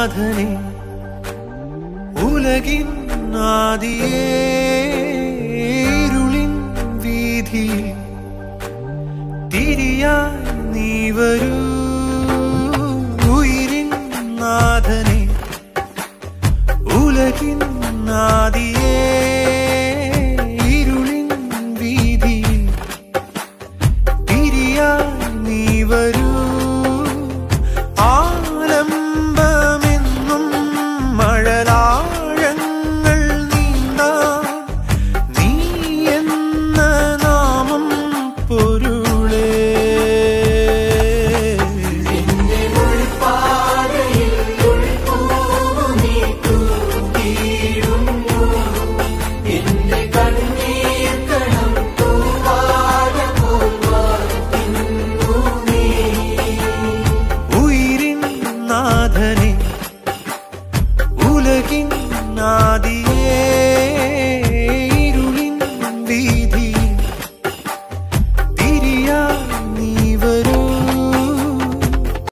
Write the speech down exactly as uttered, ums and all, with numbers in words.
നാഥനെ ഉലകിൻ ആദിയേ ഇരുളിൻ വീതിയിൽ തിരിയായി നീ വരൂ ഉയിരിൻ നാഥനെ ഉലകിൻ ആദിയേ ഇരുളിൻ വീതിയിൽ തിരിയായി നീ വരൂ ആലംബമെന്നും മഴലാഴങ്ങൾ നീന്താ നീ എന്ന നാമം പൊരുളേ ഉലകിൻ ആദിയേ